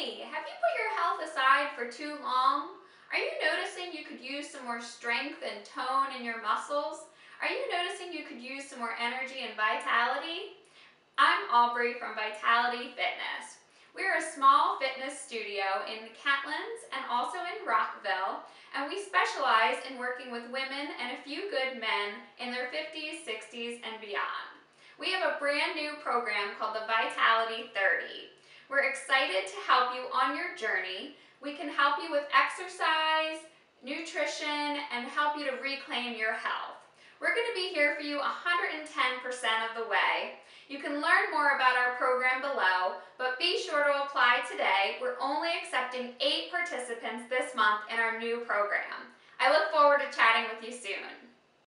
Hey, have you put your health aside for too long? Are you noticing you could use some more strength and tone in your muscles? Are you noticing you could use some more energy and vitality? I'm Aubrey from Vitality Fitness. We're a small fitness studio in the Catlins and also in Rockville, and we specialize in working with women and a few good men in their 50s, 60s, and beyond. We have a brand new program called the Vitality 30. We're excited to help you on your journey. We can help you with exercise, nutrition, and help you to reclaim your health. We're going to be here for you 110% of the way. You can learn more about our program below, but be sure to apply today. We're only accepting 8 participants this month in our new program. I look forward to chatting with you soon.